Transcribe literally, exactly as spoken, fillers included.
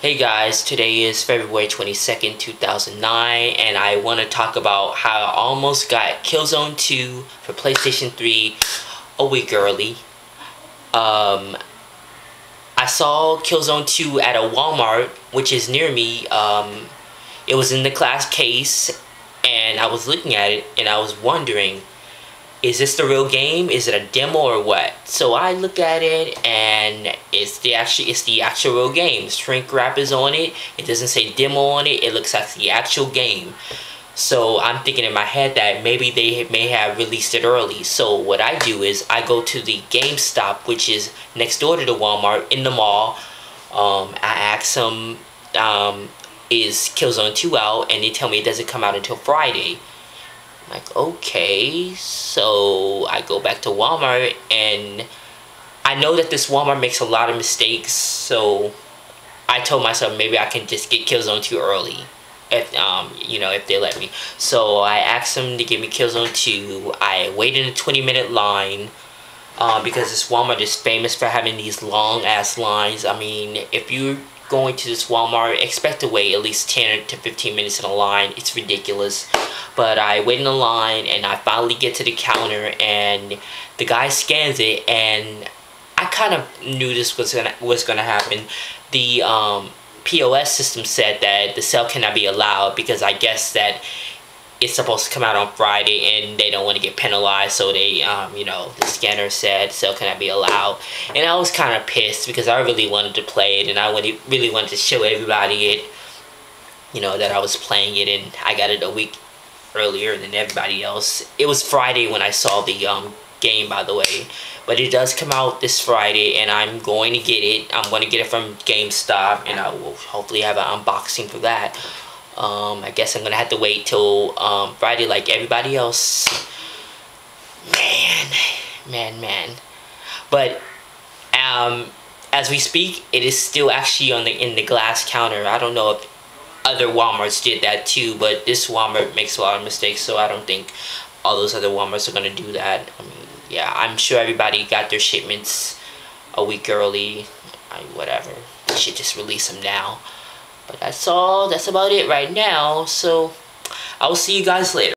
Hey guys, today is February twenty-second, two thousand nine, and I want to talk about how I almost got Killzone two for PlayStation three a week early. Um, I saw Killzone two at a Walmart, which is near me. Um, it was in the glass case, and I was looking at it, and I was wondering, is this the real game? Is it a demo or what? So I look at it and it's the actual it's the actual real game. Shrink wrap is on it. It doesn't say demo on it. It looks like the actual game. So I'm thinking in my head that maybe they may have released it early. So what I do is I go to the GameStop, which is next door to the Walmart in the mall. Um, I ask them, um, is Killzone two out? And they tell me it doesn't come out until Friday. Like, okay, so I go back to Walmart, and I know that this Walmart makes a lot of mistakes, so I told myself maybe I can just get Killzone two early, if, um, you know, if they let me. So I asked them to give me Killzone two. I waited in a twenty minute line, uh, because this Walmart is famous for having these long-ass lines. I mean, if you going to this Walmart, expect to wait at least ten to fifteen minutes in a line. It's ridiculous. But I wait in the line, and I finally get to the counter, and the guy scans it, and I kind of knew this was gonna was gonna happen. The um, P O S system said that the sale cannot be allowed because I guess that it's supposed to come out on Friday, and they don't want to get penalized, so they, um, you know, the scanner said sale cannot be allowed. And I was kind of pissed because I really wanted to play it, and I really wanted to show everybody it, you know, that I was playing it, and I got it a week earlier than everybody else. It was Friday when I saw the um, game, by the way, but it does come out this Friday, and I'm going to get it. I'm going to get it from GameStop, and I will hopefully have an unboxing for that. Um, I guess I'm gonna have to wait till um, Friday like everybody else. Man, man, man. But um, as we speak, it is still actually on the in the glass counter. I don't know if other Walmarts did that too, but this Walmart makes a lot of mistakes, so I don't think all those other Walmarts are gonna do that. I mean, yeah, I'm sure everybody got their shipments a week early. I, whatever. They should just release them now. But that's all. That's about it right now. So, I will see you guys later.